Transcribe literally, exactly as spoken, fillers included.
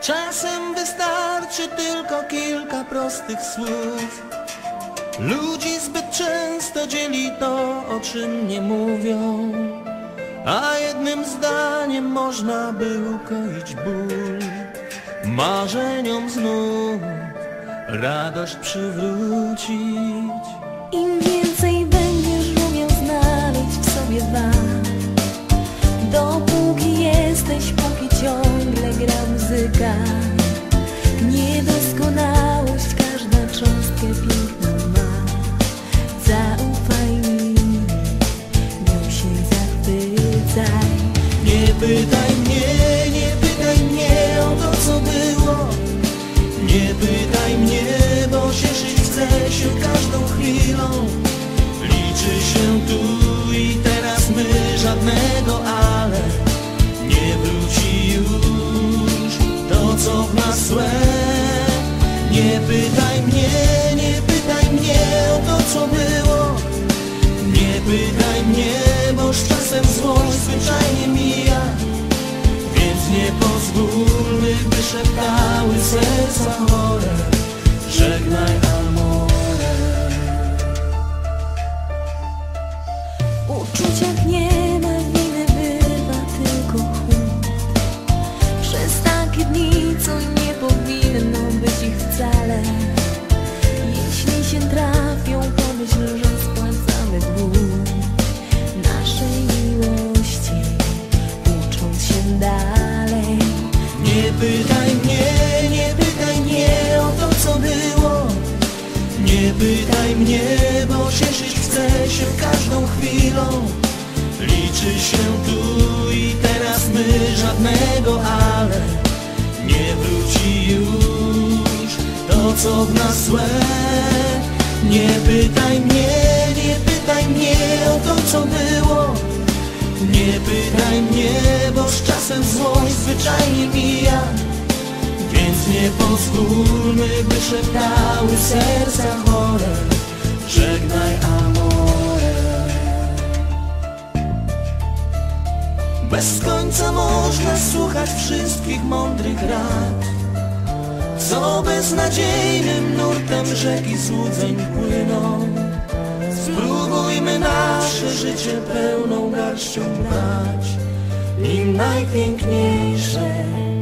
Czasem wystarczy tylko kilka prostych słów. Ludzi zbyt często dzieli to, o czym nie mówią, a jednym zdaniem można by ukoić ból. Marzeniom znów radość przywrócić. Im więcej będziesz umiał znaleźć w sobie wad, dopóki jesteś, póki ciągle gra muzyka. Niedoskonałość każda cząstkę piękna ma. Zaufaj mi, nią się zachwycaj. Nie pytaj mnie, nie pytaj mnie o to, co było. Nie pytaj mnie, bo cieszyć chcę się każdą chwilą. Liczy się tu i teraz my, żadnego ale. Nie wróci już to, co w nas złe. Nie pytaj mnie, nie pytaj mnie o to, co było. Nie pytaj mnie, bo z czasem złość zwyczajnie mija. Więc nie pozwólmy, by szeptały serca chore: żegnaj amore. W uczuciach nie ma winy, bywa tylko chłód. Przez takie dni, co nie powinno być ich wcale. Jeśli się trafią, pomyśl, że spłacamy dług naszej miłości, ucząc się dalej. Nie pytaj mnie, nie pytaj mnie o to, co było. Nie pytaj mnie, bo cieszyć chcę się każdą chwilą. Liczy się tu i teraz my, żadnego ale. Nie wróci już to, co w nas złe. Nie pytaj mnie, nie pytaj mnie o to, co było. Nie pytaj mnie, bo z czasem złość zwyczajnie mija. Więc nie pozwólmy, by szeptały serca chore: żegnaj amore. Bez końca można słuchać wszystkich mądrych rad, co beznadziejnym nurtem rzeki złudzeń płyną. Spróbujmy nasze życie pełną garścią brać, nim najpiękniejsze